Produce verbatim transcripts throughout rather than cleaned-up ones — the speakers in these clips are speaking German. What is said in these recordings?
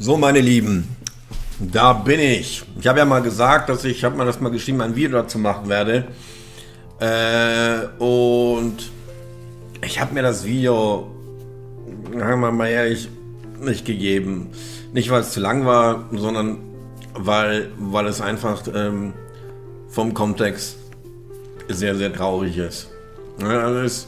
So, meine Lieben, da bin ich. Ich habe ja mal gesagt, dass ich, ich habe mal das mal geschrieben, ein Video dazu machen werde. Äh, und ich habe mir das Video, sagen wir mal ehrlich, nicht gegeben. Nicht, weil es zu lang war, sondern weil, weil es einfach ähm, vom Kontext sehr, sehr traurig ist. Ja, das ist.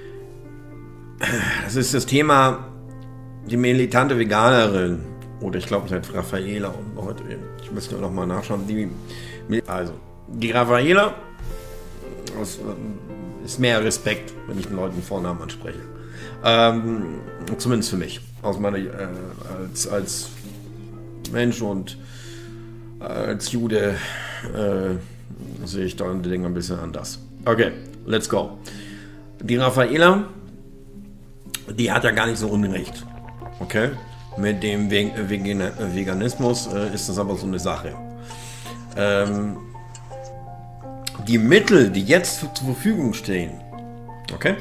Das ist das Thema, die militante Veganerin. Oder ich glaube, seit Raffaela und heute, ich müsste noch mal nachschauen, die, also, die Raffaela, das ist mehr Respekt, wenn ich den Leuten Vornamen anspreche. Ähm, zumindest für mich, aus meiner, äh, als, als Mensch und äh, als Jude äh, sehe ich da die Dinge ein bisschen anders. Okay, let's go. Die Raffaela, die hat ja gar nicht so Unrecht, okay? Mit dem Veganismus äh, ist das aber so eine Sache. Ähm, die Mittel, die jetzt zur Verfügung stehen, okay?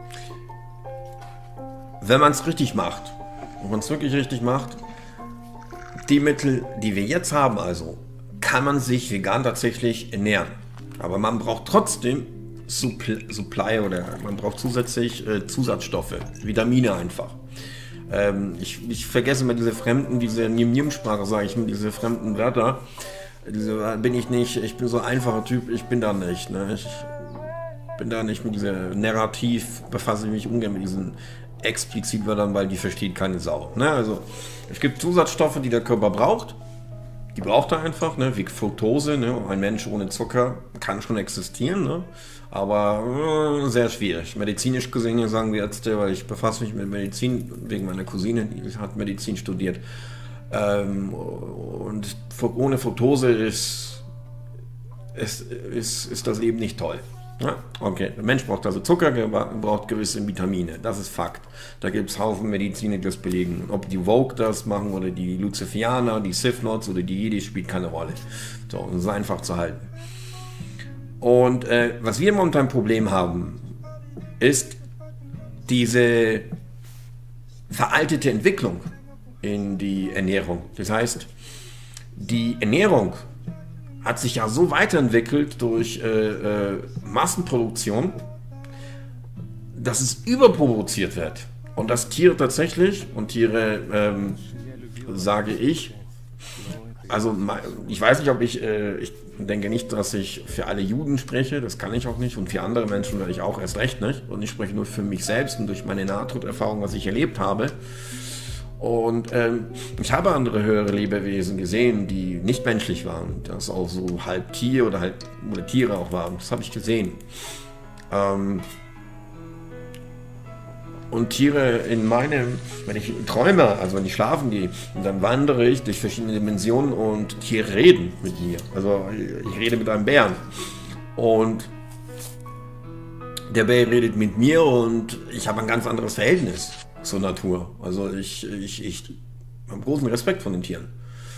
Wenn man es richtig macht, wenn man es wirklich richtig macht, die Mittel, die wir jetzt haben, also, kann man sich vegan tatsächlich ernähren. Aber man braucht trotzdem Supply, Supply oder man braucht zusätzlich äh, Zusatzstoffe, Vitamine einfach. Ähm, ich, ich vergesse mal diese fremden, diese Nium-Nium-Sprache, sage ich mir, diese fremden Wörter. Diese, bin ich nicht, ich bin so ein einfacher Typ, ich bin da nicht. Ne? Ich bin da nicht mit diesem Narrativ, befasse ich mich ungern mit diesen Explizitwörtern, weil die versteht keine Sau. Ne? Also, es gibt Zusatzstoffe, die der Körper braucht. Die braucht er einfach, ne? Wie Fructose. Ne? Ein Mensch ohne Zucker kann schon existieren, ne? Aber äh, sehr schwierig. Medizinisch gesehen sagen die Ärzte, weil ich befasse mich mit Medizin, wegen meiner Cousine, die hat Medizin studiert. Ähm, und ohne Fructose ist, ist, ist, ist das Leben nicht toll. Ja, okay, der Mensch braucht also Zucker, braucht gewisse Vitamine, das ist Fakt. Da gibt es Haufen Mediziner, die das belegen. Ob die Vogue das machen oder die Lucifianer, die Sith-Nots oder die Jedi, spielt keine Rolle. So, das ist einfach zu halten. Und äh, was wir momentan ein Problem haben, ist diese veraltete Entwicklung in die Ernährung. Das heißt, die Ernährung hat sich ja so weiterentwickelt durch äh, äh, Massenproduktion, dass es überproduziert wird. Und dass Tiere tatsächlich, und Tiere, ähm, sage ich, also ich weiß nicht, ob ich, äh, ich denke nicht, dass ich für alle Juden spreche, das kann ich auch nicht, und für andere Menschen werde ich auch erst recht nicht. Und ich spreche nur für mich selbst und durch meine Nahtoderfahrung, was ich erlebt habe. Und ähm, ich habe andere höhere Lebewesen gesehen, die nicht menschlich waren, das auch so halb Tier oder halb oder Tiere auch waren. Das habe ich gesehen. Ähm, und Tiere in meinem, wenn ich träume, also wenn ich schlafen gehe, und dann wandere ich durch verschiedene Dimensionen und Tiere reden mit mir. Also ich rede mit einem Bären. Und der Bär redet mit mir und ich habe ein ganz anderes Verhältnis zur Natur. Also ich, ich, ich habe großen Respekt von den Tieren.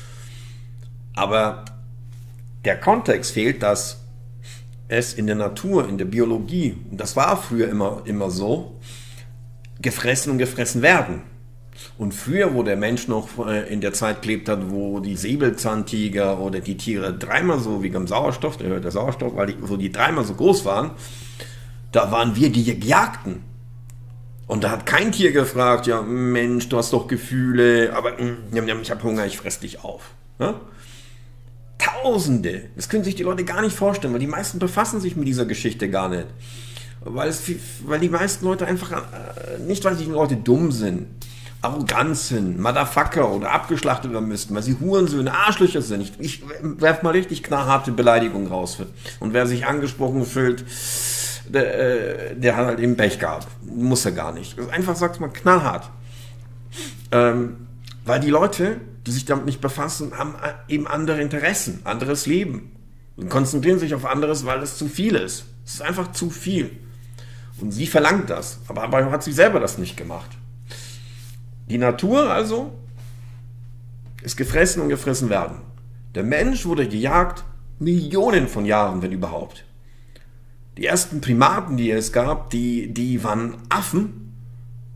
Aber der Kontext fehlt, dass es in der Natur, in der Biologie, und das war früher immer, immer so, gefressen und gefressen werden. Und früher, wo der Mensch noch in der Zeit gelebt hat, wo die Säbelzahntiger oder die Tiere dreimal so wie beim Sauerstoff, der hört der Sauerstoff, weil die, wo die dreimal so groß waren, da waren wir die Gejagten. Und da hat kein Tier gefragt, ja Mensch, du hast doch Gefühle, aber mm, ich habe Hunger, ich fress dich auf. Ja? Tausende, das können sich die Leute gar nicht vorstellen, weil die meisten befassen sich mit dieser Geschichte gar nicht. Weil, es, weil die meisten Leute einfach, äh, nicht weil die Leute dumm sind, arrogant sind, Motherfucker oder abgeschlachtet werden müssten, weil sie Hurensöhne, Arschlöcher sind. Ich, ich werf mal richtig knallharte Beleidigungen raus. Und wer sich angesprochen fühlt, Der, der hat halt eben Pech gehabt. Muss er gar nicht. Einfach sagt man knallhart. Ähm, weil die Leute, die sich damit nicht befassen, haben eben andere Interessen, anderes Leben. Und konzentrieren sich auf anderes, weil es zu viel ist. Es ist einfach zu viel. Und sie verlangt das. Aber dabei hat sie selber das nicht gemacht. Die Natur also ist gefressen und gefressen werden. Der Mensch wurde gejagt Millionen von Jahren, wenn überhaupt. Die ersten Primaten, die es gab, die, die waren Affen,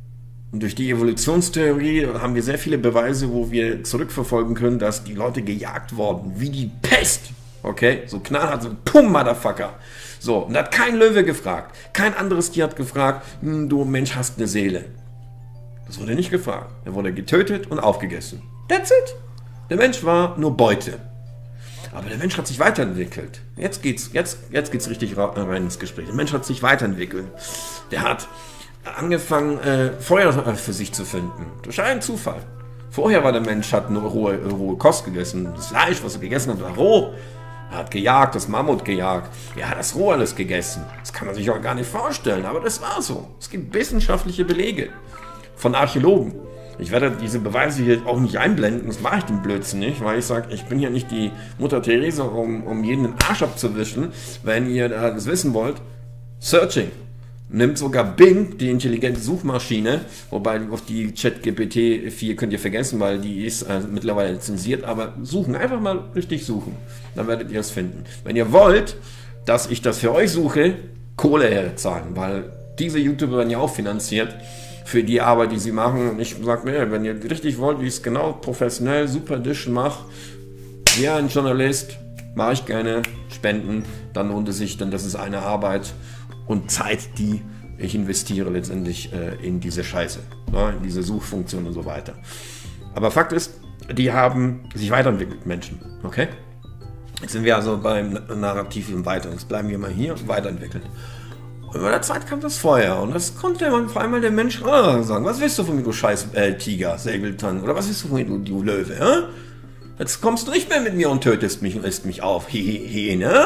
Und durch die Evolutionstheorie haben wir sehr viele Beweise, wo wir zurückverfolgen können, dass die Leute gejagt wurden, wie die Pest. Okay? So knallhart, so pum, Motherfucker. So, und da hat kein Löwe gefragt. Kein anderes Tier hat gefragt, hm, du Mensch hast eine Seele. Das wurde nicht gefragt. Er wurde getötet und aufgegessen. That's it. Der Mensch war nur Beute. Aber der Mensch hat sich weiterentwickelt. Jetzt geht's, jetzt, jetzt geht's richtig rein ins Gespräch. Der Mensch hat sich weiterentwickelt. Der hat angefangen, äh, Feuer für sich zu finden. Durch einen Zufall. Vorher war der Mensch, hat nur rohe, rohe Kost gegessen. Das Fleisch, was er gegessen hat, war roh. Er hat gejagt, das Mammut gejagt. Er hat das roh alles gegessen. Das kann man sich auch gar nicht vorstellen, aber das war so. Es gibt wissenschaftliche Belege von Archäologen. Ich werde diese Beweise hier auch nicht einblenden, das mache ich den Blödsinn nicht, weil ich sage, ich bin ja nicht die Mutter Therese, um, um jeden den Arsch abzuwischen. Wenn ihr das wissen wollt, Searching. Nimmt sogar Bing, die intelligente Suchmaschine, wobei auf die ChatGPT vier könnt ihr vergessen, weil die ist äh, mittlerweile zensiert, aber suchen, einfach mal richtig suchen, dann werdet ihr es finden. Wenn ihr wollt, dass ich das für euch suche, Kohle herzahlen, weil diese YouTuber werden ja auch finanziert für die Arbeit, die sie machen. Und ich sage mir, wenn ihr richtig wollt, wie ich es genau professionell, super Edition mache, wie ein Journalist, mache ich gerne Spenden, dann lohnt es sich, denn das ist eine Arbeit und Zeit, die ich investiere letztendlich äh, in diese Scheiße, ne, in diese Suchfunktion und so weiter. Aber Fakt ist, die haben sich weiterentwickelt, Menschen, okay? Jetzt sind wir also beim Narrativ im Weiter. Jetzt bleiben wir mal hier, weiterentwickelt. Und bei der Zeit kam das Feuer und das konnte man vor allem der Mensch ah, sagen, was willst du von mir, du scheiß äh, Tiger, Säbeltann, oder was willst du von mir, du, du Löwe, hä? Jetzt kommst du nicht mehr mit mir und tötest mich und isst mich auf, hehehe, ne?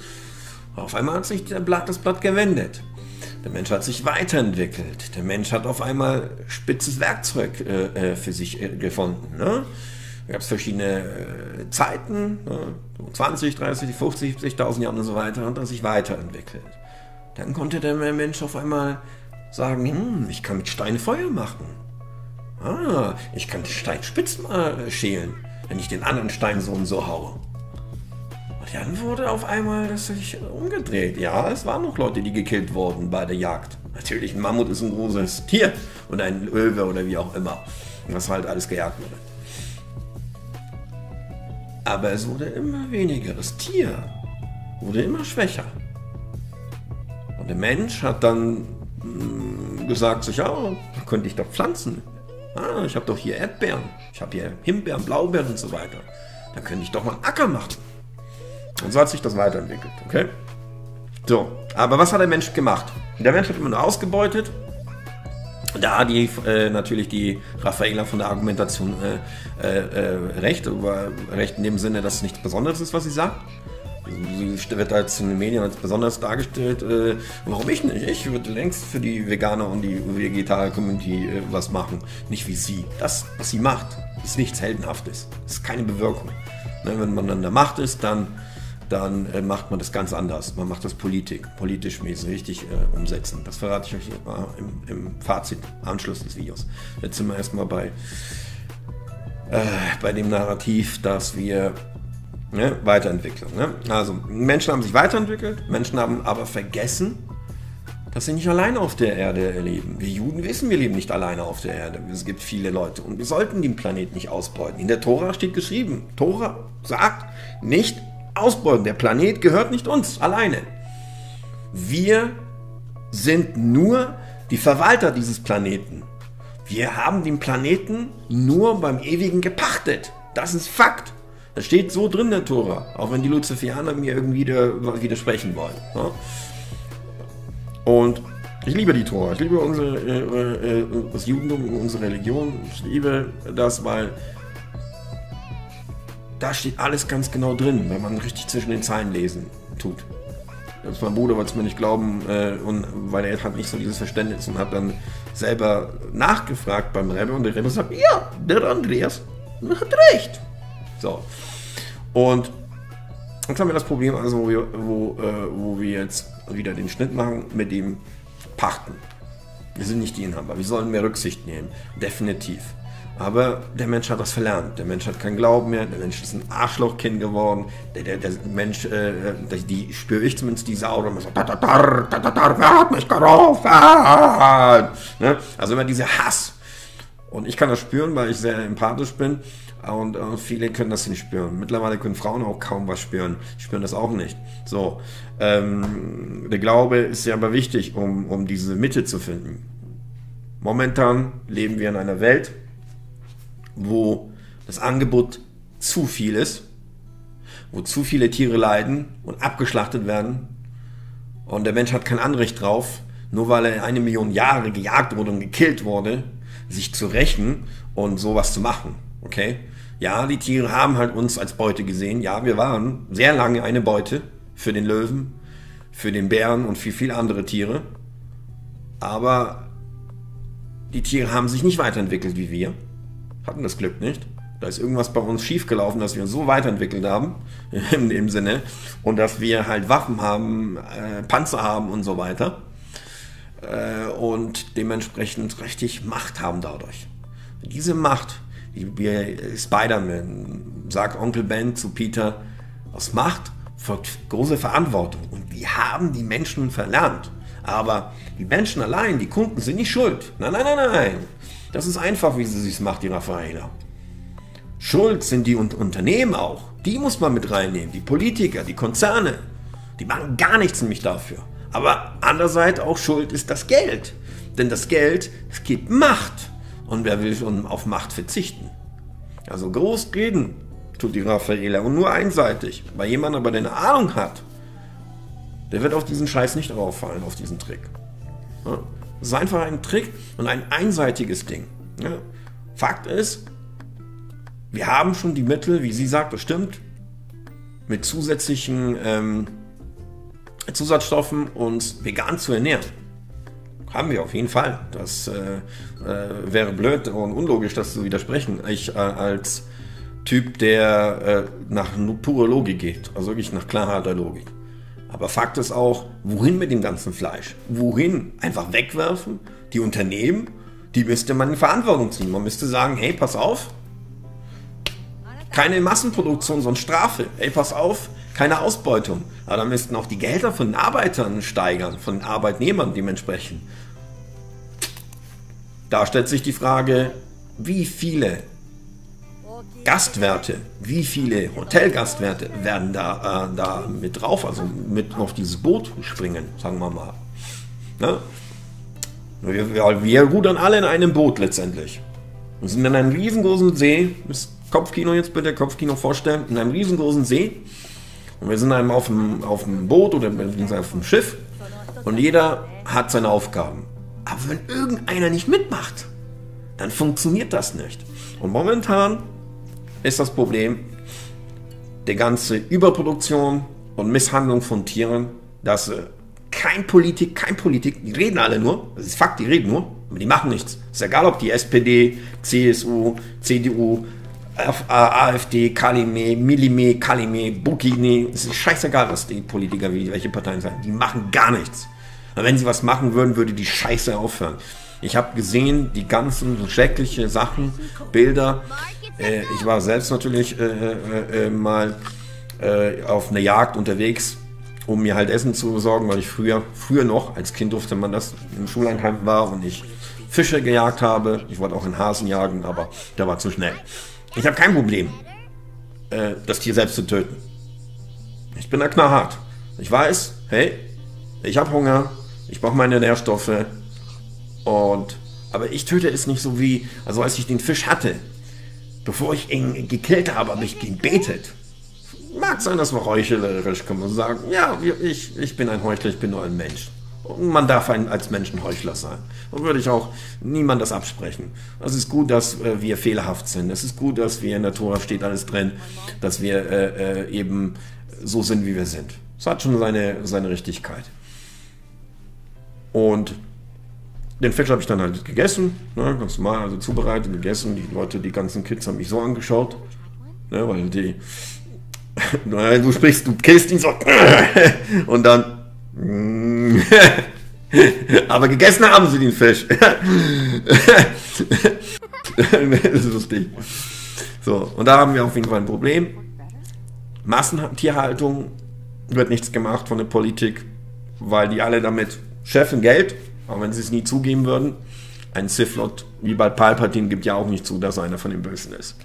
Auf einmal hat sich der Blatt, das Blatt gewendet. Der Mensch hat sich weiterentwickelt. Der Mensch hat auf einmal spitzes Werkzeug äh, für sich äh, gefunden. Ne? Da gab es verschiedene äh, Zeiten, ne? zwanzig, dreißig, fünfzig, siebzigtausend Jahre und so weiter, und hat sich weiterentwickelt. Dann konnte der Mensch auf einmal sagen, hm, ich kann mit Stein Feuer machen. Ah, ich kann Steinspitzen äh, schälen, wenn ich den anderen Stein so und so haue. Dann wurde auf einmal das sich umgedreht. Ja, es waren noch Leute, die gekillt wurden bei der Jagd. Natürlich, ein Mammut ist ein großes Tier und ein Löwe oder wie auch immer. Was halt alles gejagt wurde. Aber es wurde immer weniger. Das Tier wurde immer schwächer. Und der Mensch hat dann mh, gesagt, sich, ja, da könnte ich doch pflanzen. Ah, ich habe doch hier Erdbeeren. Ich habe hier Himbeeren, Blaubeeren und so weiter. Da könnte ich doch mal einen Acker machen. Und so hat sich das weiterentwickelt, okay? So, aber was hat der Mensch gemacht? Der Mensch hat immer nur ausgebeutet. Da hat die, äh, natürlich die Raffaela von der Argumentation äh, äh, recht, aber recht in dem Sinne, dass es nichts Besonderes ist, was sie sagt. Sie wird als in den Medien als besonders dargestellt. Äh, warum ich nicht? Ich würde längst für die Veganer und die Vegetarier-Community äh, was machen. Nicht wie sie. Das, was sie macht, ist nichts Heldenhaftes. Das ist keine Bewirkung. Ne, wenn man an der Macht ist, dann dann äh, macht man das ganz anders. Man macht das Politik, politisch mäßig richtig äh, umsetzen. Das verrate ich euch hier mal im, im Fazit, Anschluss des Videos. Jetzt sind wir erstmal bei, äh, bei dem Narrativ, dass wir ne, Weiterentwicklung. Ne? Also Menschen haben sich weiterentwickelt, Menschen haben aber vergessen, dass sie nicht alleine auf der Erde leben. Wir Juden wissen, wir leben nicht alleine auf der Erde. Es gibt viele Leute und wir sollten den Planeten nicht ausbeuten. In der Tora steht geschrieben, Tora sagt nicht ausbeuten. Der Planet gehört nicht uns alleine. Wir sind nur die Verwalter dieses Planeten. Wir haben den Planeten nur beim Ewigen gepachtet. Das ist Fakt. Das steht so drin in der Tora, auch wenn die Luziferianer mir irgendwie widersprechen wollen. Ja? Und ich liebe die Tora, ich liebe unsere, äh, äh, das Judentum, unsere Religion. Ich liebe das, weil da steht alles ganz genau drin, wenn man richtig zwischen den Zeilen lesen tut. Das ist mein Bruder, wollte es mir nicht glauben, äh, und, weil er hat nicht so dieses Verständnis und hat dann selber nachgefragt beim Rebbe und der Rebbe sagt, ja, der Andreas hat recht. So. Und jetzt haben wir das Problem, also wo wir, wo, äh, wo wir jetzt wieder den Schnitt machen mit dem Pachten. Wir sind nicht die Inhaber, wir sollen mehr Rücksicht nehmen, definitiv. Aber der Mensch hat das verlernt. Der Mensch hat keinen Glauben mehr. Der Mensch ist ein Arschlochkind geworden. Der, der, der Mensch, äh, die, die spüre ich zumindest, die Sau, immer so, wer hat mich gerufen? Ne? Also immer dieser Hass. Und ich kann das spüren, weil ich sehr empathisch bin. Und äh, viele können das nicht spüren. Mittlerweile können Frauen auch kaum was spüren. Die spüren das auch nicht. So, ähm, der Glaube ist ja aber wichtig, um, um diese Mitte zu finden. Momentan leben wir in einer Welt, wo das Angebot zu viel ist, wo zu viele Tiere leiden und abgeschlachtet werden. Und der Mensch hat kein Anrecht drauf, nur weil er eine Million Jahre gejagt wurde und gekillt wurde, sich zu rächen und sowas zu machen. Okay? Ja, die Tiere haben halt uns als Beute gesehen. Ja, wir waren sehr lange eine Beute für den Löwen, für den Bären und für viele andere Tiere. Aber die Tiere haben sich nicht weiterentwickelt wie wir. Hatten das Glück nicht. Da ist irgendwas bei uns schiefgelaufen, dass wir uns so weiterentwickelt haben, in dem Sinne, und dass wir halt Waffen haben, äh, Panzer haben und so weiter. Äh, und dementsprechend richtig Macht haben dadurch. Diese Macht, wie, wie Spider-Man, sagt Onkel Ben zu Peter, aus Macht folgt große Verantwortung. Und wir haben die Menschen verlernt. Aber die Menschen allein, die Kunden, sind nicht schuld. Nein, nein, nein, nein. Das ist einfach, wie sie es macht, die Raffaela. Schuld sind die Unternehmen auch. Die muss man mit reinnehmen. Die Politiker, die Konzerne. Die machen gar nichts nämlich dafür. Aber andererseits auch schuld ist das Geld. Denn das Geld, es gibt Macht. Und wer will schon auf Macht verzichten? Also groß reden tut die Raffaela. Und nur einseitig. Weil jemand aber, der eine Ahnung hat, der wird auf diesen Scheiß nicht auffallen, auf diesen Trick. Ja, das ist einfach ein Trick und ein einseitiges Ding. Ja, Fakt ist, wir haben schon die Mittel, wie sie sagt, das stimmt, mit zusätzlichen ähm, Zusatzstoffen uns vegan zu ernähren. Haben wir auf jeden Fall. Das äh, äh, wäre blöd und unlogisch, das zu widersprechen. Ich äh, als Typ, der äh, nach pure Logik geht, also wirklich nach knallharter Logik. Aber Fakt ist auch, wohin mit dem ganzen Fleisch? Wohin? Einfach wegwerfen? Die Unternehmen, die müsste man in Verantwortung ziehen. Man müsste sagen, hey, pass auf, keine Massenproduktion, sondern Strafe. Hey, pass auf, keine Ausbeutung. Aber dann müssten auch die Gehälter von den Arbeitern steigern, von den Arbeitnehmern dementsprechend. Da stellt sich die Frage, wie viele Gastwirte, wie viele Hotelgastwirte werden da, äh, da mit drauf, also mit auf dieses Boot springen, sagen wir mal. Ne? Wir, wir, wir rudern alle in einem Boot letztendlich. Wir sind in einem riesengroßen See, das Kopfkino jetzt bitte, Kopfkino vorstellen, in einem riesengroßen See. Und wir sind einem auf dem, auf dem Boot oder auf dem Schiff und jeder hat seine Aufgaben. Aber wenn irgendeiner nicht mitmacht, dann funktioniert das nicht. Und momentan ist das Problem, die ganze Überproduktion und Misshandlung von Tieren, dass äh, kein Politik, kein Politik, die reden alle nur, das ist Fakt, die reden nur, aber die machen nichts. Ist egal, ob die S P D, C S U, C D U, AfD, Kalime, Milime, Kalime, Bukini, es ist scheißegal, was die Politiker, wie welche Parteien sagen, die machen gar nichts. Und wenn sie was machen würden, würde die Scheiße aufhören. Ich habe gesehen, die ganzen schrecklichen Sachen, Bilder. Äh, ich war selbst natürlich äh, äh, äh, mal äh, auf einer Jagd unterwegs, um mir halt Essen zu besorgen, weil ich früher, früher noch, als Kind durfte man das, im Schuleinheim war und ich Fische gejagt habe. Ich wollte auch einen Hasen jagen, aber der war zu schnell. Ich habe kein Problem, äh, das Tier selbst zu töten. Ich bin da knallhart. Ich weiß, hey, ich habe Hunger, ich brauche meine Nährstoffe. Und, aber ich töte es nicht so wie, also als ich den Fisch hatte, bevor ich ihn gekillt habe, habe ich gebetet. Mag sein, dass man heuchlerisch kann man sagen, ja, ich, ich bin ein Heuchler, ich bin nur ein Mensch. Und man darf ein, als Mensch ein Heuchler sein. Und würde ich auch niemand das absprechen. Es ist gut, dass äh, wir fehlerhaft sind. Es ist gut, dass wir in der Tora steht alles drin, dass wir äh, äh, eben so sind, wie wir sind. Es hat schon seine, seine Richtigkeit. Und den Fisch habe ich dann halt gegessen, ne, ganz normal, also zubereitet, gegessen. Die Leute, die ganzen Kids haben mich so angeschaut, ne, weil die, du sprichst, du killst ihn so, und dann, aber gegessen haben sie den Fisch. Das ist lustig. So, und da haben wir auf jeden Fall ein Problem. Massentierhaltung wird nichts gemacht von der Politik, weil die alle damit scheffeln Geld, auch wenn sie es nie zugeben würden. ein Sith Lord wie bei Palpatine gibt ja auch nicht zu, dass er einer von den Bösen ist.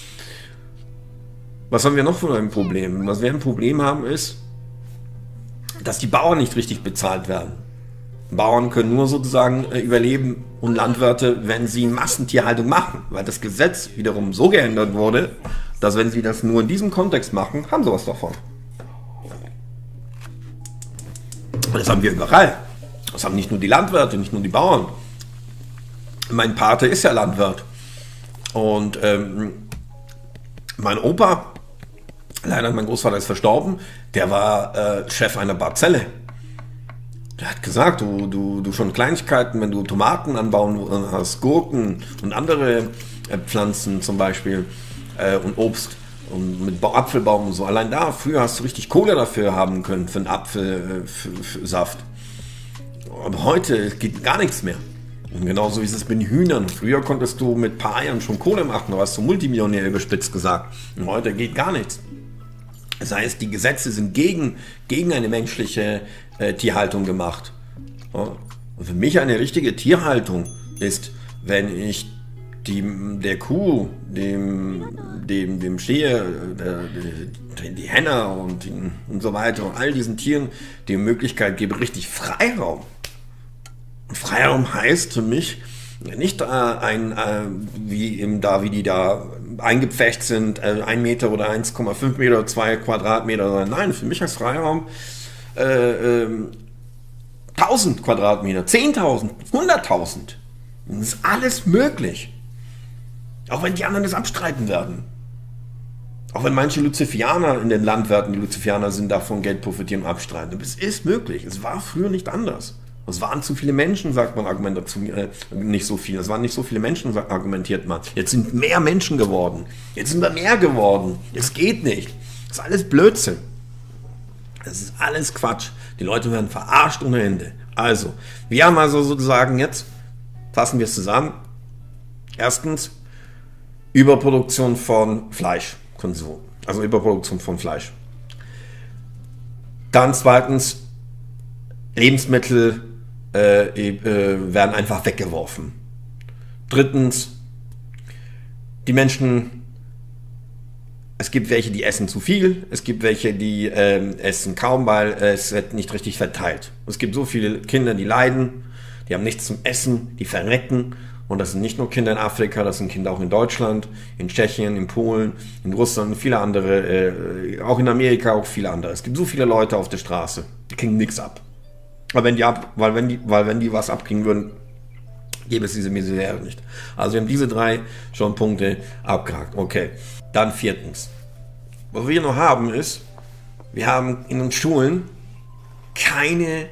Was haben wir noch für ein Problem? Was wir ein Problem haben ist, dass die Bauern nicht richtig bezahlt werden. Bauern können nur sozusagen äh, überleben und Landwirte, wenn sie Massentierhaltung machen, weil das Gesetz wiederum so geändert wurde, dass wenn sie das nur in diesem Kontext machen, haben sie was davon. Und das haben wir überall. Das haben nicht nur die Landwirte, nicht nur die Bauern. Mein Pate ist ja Landwirt. Und ähm, mein Opa, leider mein Großvater ist verstorben, der war äh, Chef einer Parzelle. Der hat gesagt, du, du, du schon Kleinigkeiten, wenn du Tomaten anbauen hast, Gurken und andere äh, Pflanzen zum Beispiel äh, und Obst und mit Apfelbaum und so. Allein da, früher hast du richtig Kohle dafür haben können, für einen Apfelsaft. Aber heute geht gar nichts mehr. Und genauso ist es mit den Hühnern. Früher konntest du mit ein paar Eiern schon Kohle machen, da warst du Multimillionär, überspitzt gesagt. Und heute geht gar nichts. Das heißt, die Gesetze sind gegen, gegen eine menschliche äh, Tierhaltung gemacht. Ja. Und für mich eine richtige Tierhaltung ist, wenn ich die, der Kuh, dem, dem, dem Steher, der, der, die Henne und, und so weiter und all diesen Tieren die Möglichkeit gebe, richtig Freiraum. Und Freiraum heißt für mich nicht äh, ein, äh, wie eben da, wie die da eingepfercht sind, äh, ein Meter oder eins Komma fünf Meter, zwei Quadratmeter. Nein, für mich heißt Freiraum äh, äh, tausend Quadratmeter, zehntausend, hunderttausend. Das ist alles möglich. Auch wenn die anderen das abstreiten werden. Auch wenn manche Luzifianer in den Landwirten, die Luzifianer sind, davon Geld profitieren und abstreiten. Aber es ist möglich. Es war früher nicht anders. Es waren zu viele Menschen, sagt man, Argument dazu, äh, nicht so viel. Es waren nicht so viele Menschen, argumentiert man. Jetzt sind mehr Menschen geworden. Jetzt sind wir mehr geworden. Es geht nicht. Das ist alles Blödsinn. Das ist alles Quatsch. Die Leute werden verarscht ohne Ende. Also, wir haben also sozusagen jetzt, fassen wir es zusammen, erstens, Überproduktion von Fleischkonsum. Also Überproduktion von Fleisch. Dann zweitens, Lebensmittel äh, äh, werden einfach weggeworfen. Drittens, die Menschen, es gibt welche, die essen zu viel, es gibt welche, die äh, essen kaum, weil es wird nicht richtig verteilt. Es gibt so viele Kinder, die leiden, die haben nichts zum Essen, die verrecken. Und das sind nicht nur Kinder in Afrika, das sind Kinder auch in Deutschland, in Tschechien, in Polen, in Russland und viele andere, äh, auch in Amerika, auch viele andere. Es gibt so viele Leute auf der Straße, die kriegen nichts ab. Aber wenn die ab, weil wenn die, weil wenn die was abkriegen würden, gäbe es diese Misere nicht. Also wir haben diese drei schon Punkte abgehakt. Okay. Dann viertens. Was wir noch haben ist, wir haben in den Schulen keine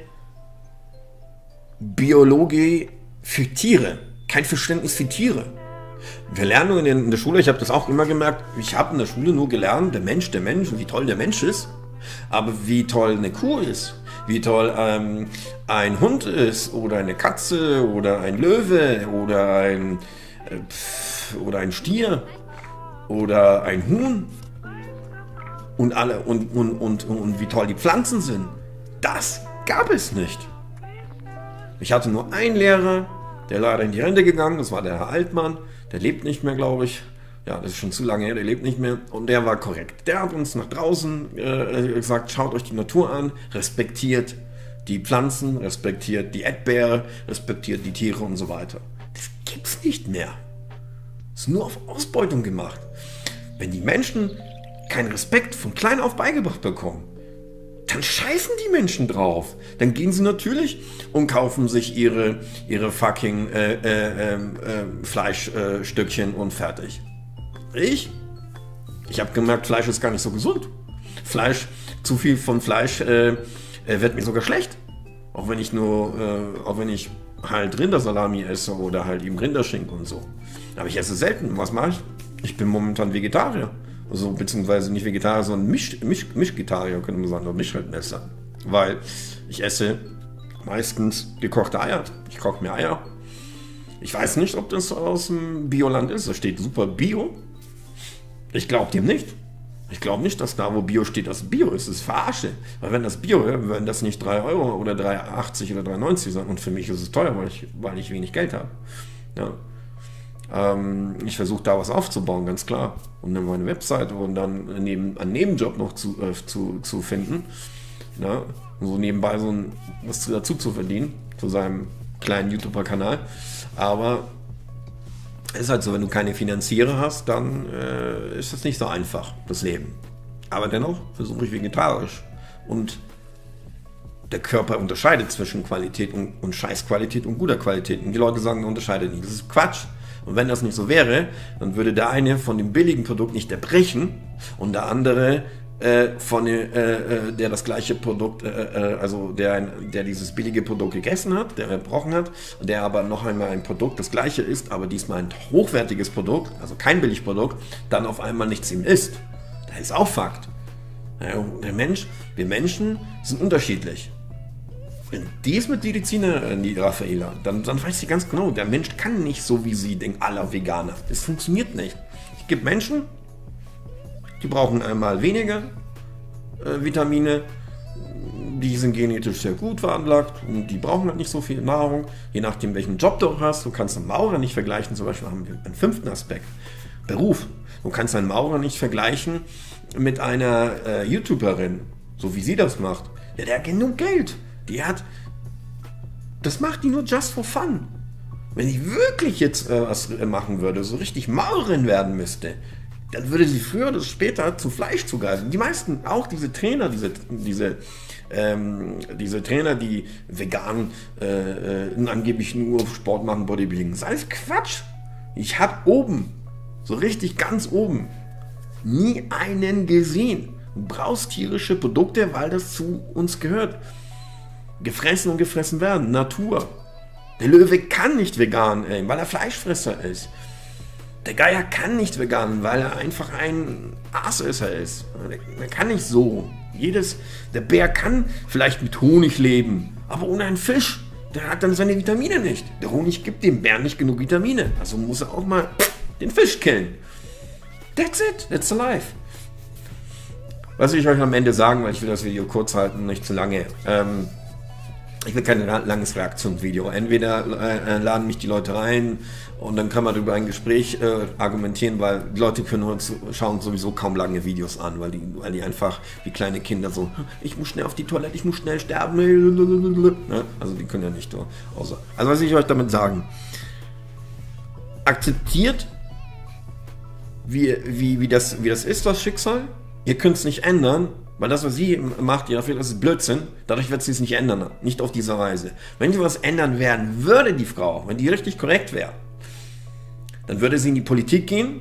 Biologie für Tiere. Kein Verständnis für Tiere. Wir lernen in der Schule, ich habe das auch immer gemerkt, ich habe in der Schule nur gelernt, der Mensch, der Mensch und wie toll der Mensch ist. Aber wie toll eine Kuh ist, wie toll ähm, ein Hund ist oder eine Katze oder ein Löwe oder ein, äh, pf, oder ein Stier oder ein Huhn und, alle, und, und, und, und wie toll die Pflanzen sind, das gab es nicht. Ich hatte nur einen Lehrer, der leider in die Rente gegangen, das war der Herr Altmann, der lebt nicht mehr, glaube ich. Ja, das ist schon zu lange her, der lebt nicht mehr. Und der war korrekt. Der hat uns nach draußen äh, gesagt, schaut euch die Natur an, respektiert die Pflanzen, respektiert die Erdbeere, respektiert die Tiere und so weiter. Das gibt's nicht mehr. Das ist nur auf Ausbeutung gemacht. Wenn die Menschen keinen Respekt von klein auf beigebracht bekommen, dann scheißen die Menschen drauf. Dann gehen sie natürlich und kaufen sich ihre, ihre fucking äh, äh, äh, Fleischstückchen äh, und fertig. Ich? Ich habe gemerkt, Fleisch ist gar nicht so gesund. Fleisch, zu viel von Fleisch äh, wird mir sogar schlecht. Auch wenn ich nur, äh, auch wenn ich halt Rindersalami esse oder halt eben Rinderschinken und so. Aber ich esse selten. Was mache ich? Ich bin momentan Vegetarier. Also, beziehungsweise nicht Vegetarier, sondern Misch, Misch, Mischgetarier, könnte man sagen, oder Mischmesser. Weil ich esse meistens gekochte Eier. Ich koche mir Eier. Ich weiß nicht, ob das aus dem Bioland ist. Da steht super Bio. Ich glaube dem nicht. Ich glaube nicht, dass da, wo Bio steht, das Bio ist. Das ist Verarsche. Weil wenn das Bio wäre, wenn das nicht drei Euro oder drei achtzig oder drei neunzig sind. Und für mich ist es teuer, weil ich, weil ich wenig Geld habe. Ja. Ähm, ich versuche da was aufzubauen, ganz klar. Und dann meine Webseite und dann neben, einen Nebenjob noch zu, äh, zu, zu finden. Ja. Und so nebenbei so ein, was dazu zu verdienen, zu seinem kleinen YouTuber-Kanal. Aber es ist halt so, wenn du keine Finanziere hast, dann äh, ist das nicht so einfach, das Leben. Aber dennoch versuche ich vegetarisch. Und der Körper unterscheidet zwischen Qualität und, und Scheißqualität und guter Qualität. Und die Leute sagen, er unterscheidet nicht. Das ist Quatsch. Und wenn das nicht so wäre, dann würde der eine von dem billigen Produkt nicht erbrechen und der andere äh, von äh, äh, der das gleiche Produkt, äh, äh, also der, der dieses billige Produkt gegessen hat, der erbrochen hat, der aber noch einmal ein Produkt das gleiche ist, aber diesmal ein hochwertiges Produkt, also kein Billigprodukt, dann auf einmal nichts ihm isst. Das ist auch Fakt. Ja, der Mensch, wir Menschen sind unterschiedlich. Wenn dies mit Mediziner, die Raffaela, dann, dann weiß sie ganz genau, der Mensch kann nicht so wie sie, denkt aller Veganer. Das funktioniert nicht. Es gibt Menschen, die brauchen einmal weniger äh, Vitamine, die sind genetisch sehr gut veranlagt und die brauchen halt nicht so viel Nahrung, je nachdem welchen Job du hast. Du kannst einen Maurer nicht vergleichen, zum Beispiel haben wir einen fünften Aspekt, Beruf. Du kannst einen Maurer nicht vergleichen mit einer äh, YouTuberin, so wie sie das macht. Ja, der hat genug Geld. Die hat, das macht die nur just for fun. Wenn sie wirklich jetzt äh, was machen würde, so richtig Maurerin werden müsste, dann würde sie früher oder später zu Fleisch zugreifen. Die meisten, auch diese Trainer, diese, diese, ähm, diese Trainer, die vegan äh, äh, angeblich nur Sport machen, Bodybuilding, das ist alles Quatsch. Ich habe oben, so richtig ganz oben, nie einen gesehen. Du brauchst tierische Produkte, weil das zu uns gehört. Gefressen und gefressen werden, Natur. Der Löwe kann nicht vegan, ey, weil er Fleischfresser ist. Der Geier kann nicht vegan, weil er einfach ein Aasesser ist. Der, der kann nicht so. Jedes, der Bär kann vielleicht mit Honig leben, aber ohne einen Fisch. Der hat dann seine Vitamine nicht. Der Honig gibt dem Bären nicht genug Vitamine. Also muss er auch mal den Fisch killen. That's it, that's the life. Was will ich euch am Ende sagen, weil ich will das Video kurz halten, nicht zu lange. Ähm, Ich will kein langes Reaktionsvideo. Entweder äh, laden mich die Leute rein und dann kann man über ein Gespräch äh, argumentieren, weil die Leute können uns schauen sowieso kaum lange Videos an, weil die, weil die einfach wie kleine Kinder so, ich muss schnell auf die Toilette, ich muss schnell sterben. Ne? Also die können ja nicht so. Außer. Also was will ich euch damit sagen? Akzeptiert, wie, wie, wie, das, wie das ist, das Schicksal. Ihr könnt es nicht ändern. Weil das, was sie macht, ja, das ist Blödsinn. Dadurch wird sie es nicht ändern. Nicht auf diese Weise. Wenn sie was ändern werden würde, die Frau, wenn die richtig korrekt wäre, dann würde sie in die Politik gehen,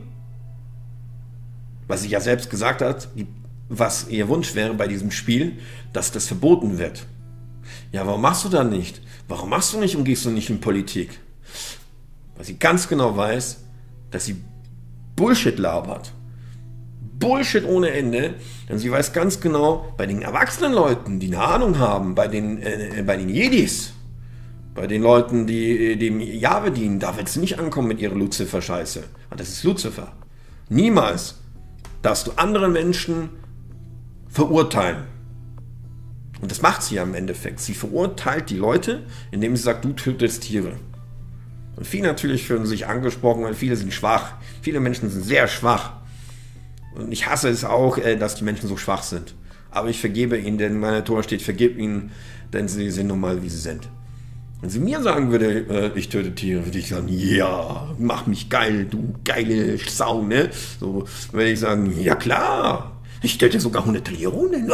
was sie ja selbst gesagt hat, was ihr Wunsch wäre bei diesem Spiel, dass das verboten wird. Ja, warum machst du das nicht? Warum machst du nicht und gehst du nicht in Politik? Weil sie ganz genau weiß, dass sie Bullshit labert. Bullshit ohne Ende, denn sie weiß ganz genau, bei den erwachsenen Leuten, die eine Ahnung haben, bei den, äh, bei den Jedis, bei den Leuten, die dem Jahwe dienen, da wird es nicht ankommen mit ihrer Luzifer-Scheiße. Das ist Luzifer. Niemals darfst du andere Menschen verurteilen. Und das macht sie ja im Endeffekt. Sie verurteilt die Leute, indem sie sagt, du tötest Tiere. Und viele natürlich fühlen sich angesprochen, weil viele sind schwach. Viele Menschen sind sehr schwach. Und ich hasse es auch, dass die Menschen so schwach sind. Aber ich vergebe ihnen, denn in meiner Tor steht, vergib ihnen, denn sie sind nun mal, wie sie sind. Wenn sie mir sagen würde, ich töte Tiere, würde ich sagen, ja, mach mich geil, du geile Sau, ne? So würde ich sagen, ja klar, ich töte sogar hundert Trillionen.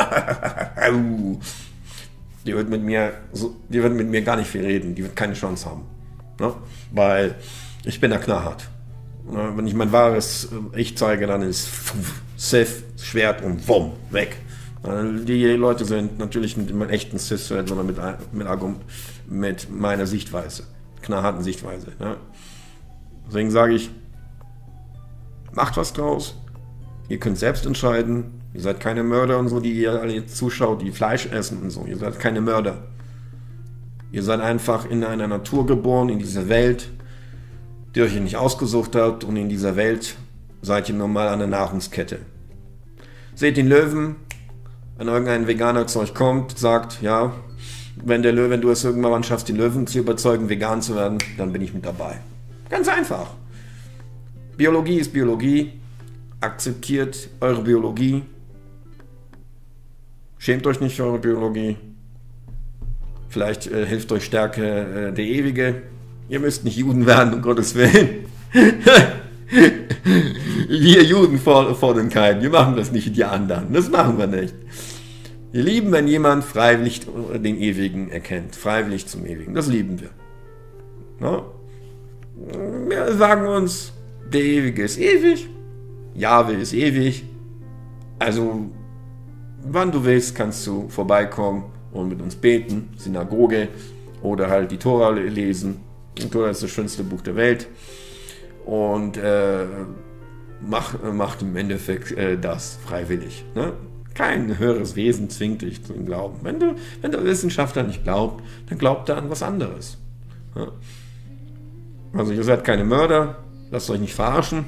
Die wird mit mir, so, die wird mit mir gar nicht viel reden, die wird keine Chance haben. Ne? Weil ich bin da knallhart. Wenn ich mein wahres Ich zeige, dann ist Sith, Schwert und Wumm, weg. Die Leute sind natürlich nicht mit echten Sith, sondern mit, mit, mit meiner Sichtweise, knallharten Sichtweise. Ne? Deswegen sage ich, macht was draus. Ihr könnt selbst entscheiden. Ihr seid keine Mörder und so, die ihr alle zuschaut, die Fleisch essen und so. Ihr seid keine Mörder. Ihr seid einfach in einer Natur geboren, in dieser Welt, die euch nicht ausgesucht habt, und in dieser Welt seid ihr normal an der Nahrungskette. Seht den Löwen, wenn irgendein Veganer zu euch kommt, sagt, ja, wenn der Löwe, wenn du es irgendwann schaffst, den Löwen zu überzeugen, vegan zu werden, dann bin ich mit dabei. Ganz einfach. Biologie ist Biologie. Akzeptiert eure Biologie. Schämt euch nicht für eure Biologie. Vielleicht äh, hilft euch Stärke äh, der Ewige. Ihr müsst nicht Juden werden, um Gottes Willen. Wir Juden fordern keinen. Wir machen das nicht wie die anderen. Das machen wir nicht. Wir lieben, wenn jemand freiwillig den Ewigen erkennt. Freiwillig zum Ewigen. Das lieben wir. No? Wir sagen uns, der Ewige ist ewig. Jahwe ist ewig. Also, wann du willst, kannst du vorbeikommen und mit uns beten. Synagoge. Oder halt die Tora lesen. Die Tora ist das schönste Buch der Welt. Und äh, mach, macht im Endeffekt äh, das freiwillig. Ne? Kein höheres Wesen zwingt dich zum Glauben. Wenn, du, wenn der Wissenschaftler nicht glaubt, dann glaubt er an was anderes. Ja? Also ihr seid keine Mörder, lasst euch nicht verarschen.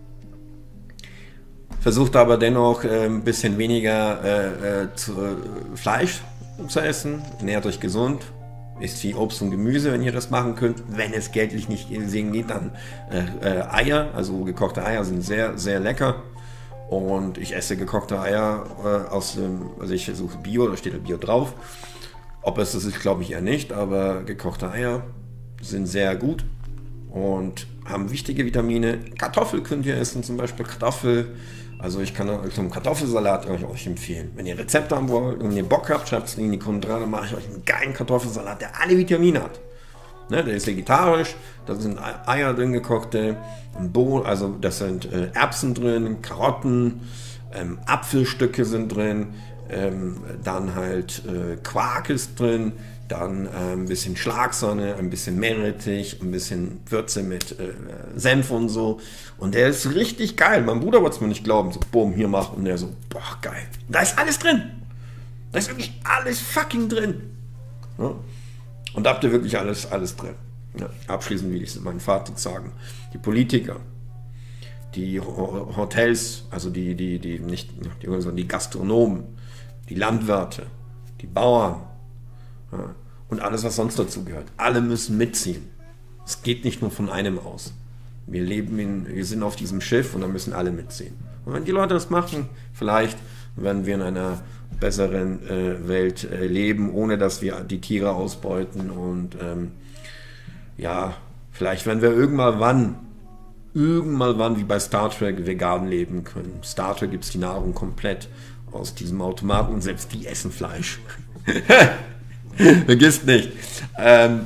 Versucht aber dennoch äh, ein bisschen weniger äh, äh, zu, äh, Fleisch zu essen. Ernährt euch gesund. Isst viel Obst und Gemüse, wenn ihr das machen könnt. Wenn es geldlich nicht gesehen geht, dann äh, äh, Eier, also gekochte Eier sind sehr, sehr lecker. Und ich esse gekochte Eier äh, aus dem, also ich versuche Bio, da steht ja Bio drauf. Ob es das ist, glaube ich eher nicht, aber gekochte Eier sind sehr gut und haben wichtige Vitamine. Kartoffel könnt ihr essen, zum Beispiel Kartoffel. Also ich kann euch einen Kartoffelsalat euch, euch empfehlen. Wenn ihr Rezepte haben wollt und ihr Bock habt, schreibt es in die Kommentare, dann mache ich euch einen geilen Kartoffelsalat, der alle Vitamine hat. Ne, der ist vegetarisch, da sind Eier drin gekochte, Bohnen, also das sind äh, Erbsen drin, Karotten, ähm, Apfelstücke sind drin, ähm, dann halt äh, Quark ist drin, dann äh, ein bisschen Schlagsahne, ein bisschen Meerrettich, ein bisschen Würze mit äh, Senf und so. Und der ist richtig geil. Mein Bruder wollte es mir nicht glauben. So, boom, hier mach. Und der so, boah, geil. Da ist alles drin. Da ist wirklich alles fucking drin. Ja? Und da habt ihr wirklich alles, alles drin. Ja, abschließend will ich es meinem Vater sagen. Die Politiker, die Hotels, also die, die, die, nicht die, sondern die Gastronomen, die Landwirte, die Bauern, ja, und alles, was sonst dazu gehört. Alle müssen mitziehen. Es geht nicht nur von einem aus. Wir leben in, wir sind auf diesem Schiff und da müssen alle mitziehen. Und wenn die Leute das machen, vielleicht werden wir in einer besseren äh, Welt äh, leben, ohne dass wir die Tiere ausbeuten. Und ähm, ja, vielleicht werden wir irgendwann wann, irgendwann wann wie bei Star Trek vegan leben können. Star Trek gibt es die Nahrung komplett aus diesem Automaten und selbst die essen Fleisch. Vergisst nicht. Ähm,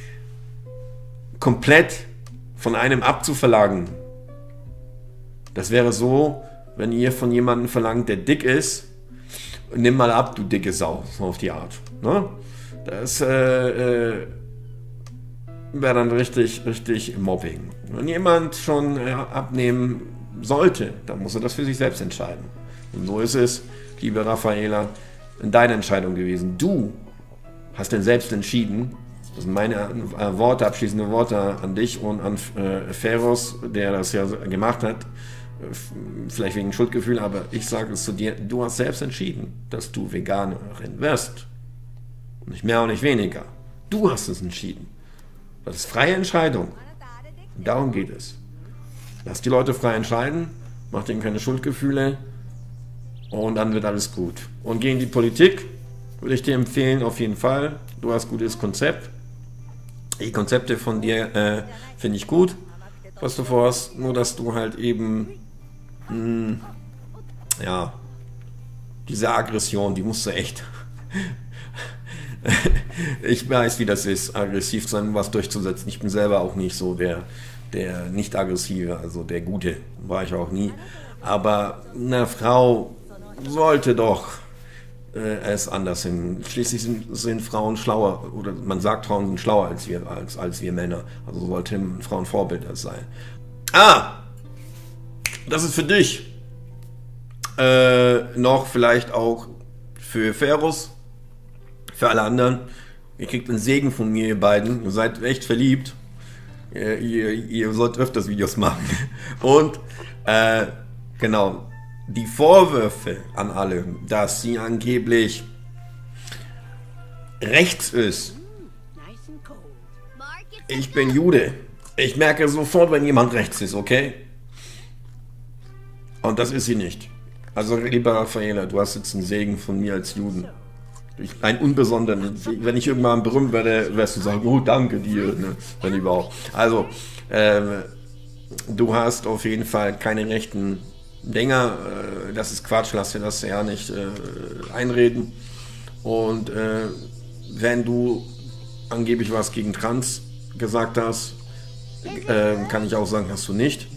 komplett von einem abzuverlangen. Das wäre so, wenn ihr von jemandem verlangt, der dick ist, nimm mal ab, du dicke Sau, so auf die Art. Ne? Das äh, äh, wäre dann richtig, richtig Mobbing. Wenn jemand schon äh, abnehmen sollte, dann muss er das für sich selbst entscheiden. Und so ist es, liebe Raffaela, deine Entscheidung gewesen. Du hast denn selbst entschieden. Das sind meine äh, Worte, abschließende Worte an dich und an äh, Feros, der das ja gemacht hat. Vielleicht wegen Schuldgefühl, aber ich sage es zu dir, du hast selbst entschieden, dass du Veganerin wirst. Nicht mehr und nicht weniger. Du hast es entschieden. Das ist freie Entscheidung. Und darum geht es. Lass die Leute frei entscheiden, mach denen keine Schuldgefühle und dann wird alles gut. Und geh in die Politik, würde ich dir empfehlen, auf jeden Fall. Du hast gutes Konzept. Die Konzepte von dir äh, finde ich gut, was du vorhast. Nur, dass du halt eben, mh, ja, diese Aggression, die musst du echt. Ich weiß, wie das ist, aggressiv sein, was durchzusetzen. Ich bin selber auch nicht so der, der nicht aggressive, also der Gute, war ich auch nie. Aber eine Frau sollte doch es anders hin. Schließlich sind, sind Frauen schlauer, oder man sagt, Frauen sind schlauer als wir, als, als wir Männer. Also sollten Frauen Vorbilder sein. Ah! Das ist für dich. Äh, noch vielleicht auch für Ferus, für alle anderen. Ihr kriegt einen Segen von mir, ihr beiden. Ihr seid echt verliebt. Ihr, ihr, ihr sollt öfters Videos machen. Und, äh, genau. Die Vorwürfe an alle, dass sie angeblich rechts ist. Ich bin Jude. Ich merke sofort, wenn jemand rechts ist, okay? Und das ist sie nicht. Also, lieber Raffaela, du hast jetzt einen Segen von mir als Juden. Ich, ein unbesonderen. Wenn ich irgendwann berühmt werde, wirst du sagen, oh, danke dir, ne? Wenn überhaupt. Also, ähm, du hast auf jeden Fall keine rechten Dinger. Äh, das ist Quatsch, lass dir das ja nicht äh, einreden. Und äh, wenn du angeblich was gegen Trans gesagt hast, äh, kann ich auch sagen, hast du nicht.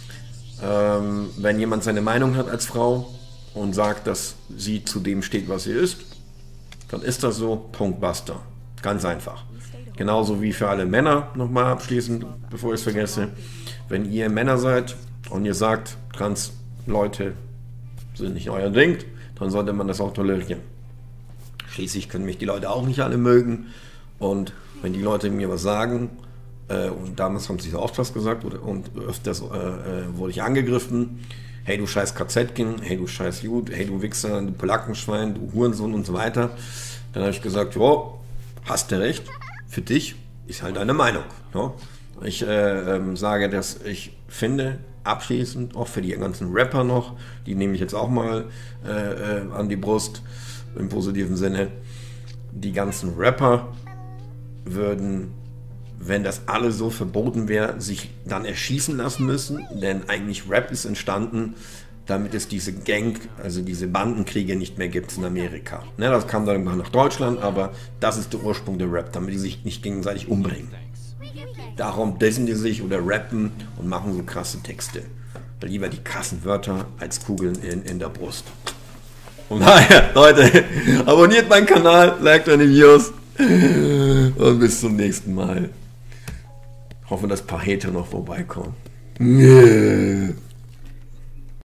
Ähm, wenn jemand seine Meinung hat als Frau und sagt, dass sie zu dem steht, was sie ist, dann ist das so, Punkt, basta. Ganz einfach. Genauso wie für alle Männer, nochmal abschließend, bevor ich es vergesse, wenn ihr Männer seid und ihr sagt, Trans-Leute sind nicht euer Ding, dann sollte man das auch tolerieren. Schließlich können mich die Leute auch nicht alle mögen und wenn die Leute mir was sagen, äh, und damals haben sie so oft was gesagt oder, und öfters äh, äh, wurde ich angegriffen, hey du scheiß K Z-Kind, hey du scheiß Jud, hey du Wichser, du Polackenschwein, du Hurensohn und so weiter, dann habe ich gesagt, jo, hast du recht, für dich ist halt deine Meinung. No? Ich äh, ähm, sage, dass ich finde, abschließend, auch für die ganzen Rapper noch, die nehme ich jetzt auch mal äh, äh, an die Brust, im positiven Sinne, die ganzen Rapper würden, wenn das alles so verboten wäre, sich dann erschießen lassen müssen, denn eigentlich Rap ist entstanden, damit es diese Gang, also diese Bandenkriege nicht mehr gibt in Amerika. Ne, das kam dann irgendwann nach Deutschland, aber das ist der Ursprung der Rap, damit die sich nicht gegenseitig umbringen. Darum dissen die sich oder rappen und machen so krasse Texte. Lieber die krassen Wörter als Kugeln in, in der Brust. Und daher, Leute, abonniert meinen Kanal, liked meine Videos und bis zum nächsten Mal. Ich hoffe, dass ein paar Hater noch vorbeikommen. Yeah.